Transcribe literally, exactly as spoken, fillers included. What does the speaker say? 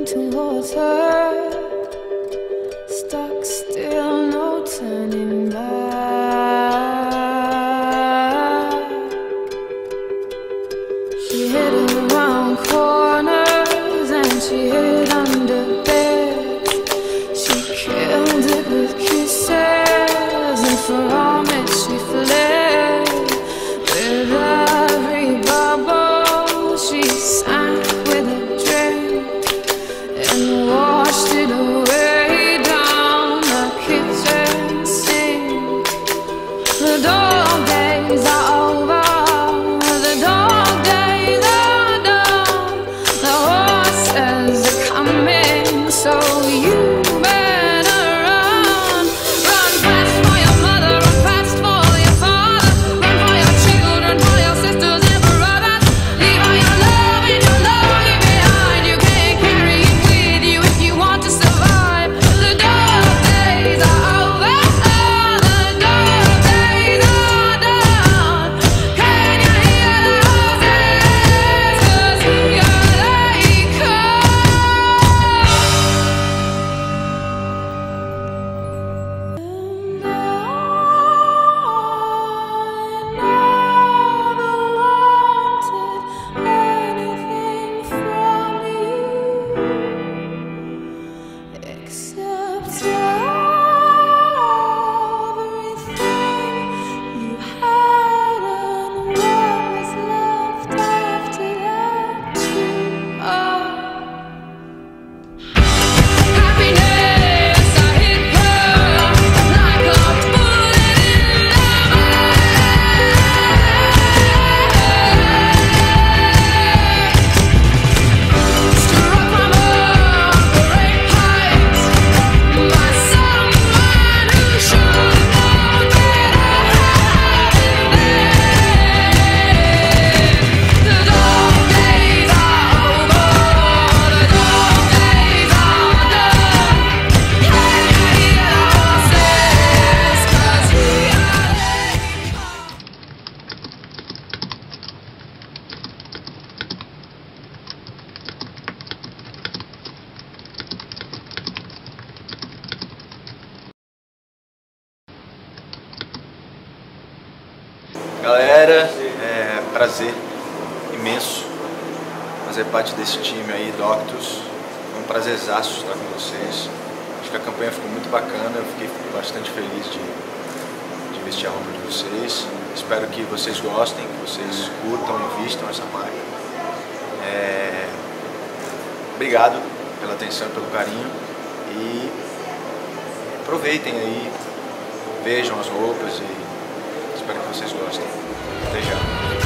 towards her, stuck still, no turning back. She hid around corners and she hid under beds. She killed it with kisses, and from it she fled. With every bubble she sank with a drink and washed it away down the kitchen sink. The dog days are over, the dog days are done. The horses are coming, so you better run. Run fast for your mother, run fast for your father, run for your children, for your sisters and brothers. Leave all your love and your lonely behind. You can't carry it with you if you want to survive. The dog days are over, the dog days are done. Can you hear the horses? 'Cause here they come. Except everything you had and what was left after that too. Happiness, I hit her like a bullet in the struck my mom, great heights, by someone who should know better. The dog days are over, the dog days are done. Can you hear the horses? 'Cause here they come. Galera, é prazer imenso fazer parte desse time aí, Doctus. É um prazerzaço estar com vocês. Acho que a campanha ficou muito bacana, eu fiquei bastante feliz de, de vestir a roupa de vocês. Espero que vocês gostem, que vocês curtam e vistam essa marca. É... Obrigado pela atenção e pelo carinho e aproveitem aí, vejam as roupas e espero que vocês gostem. Até já.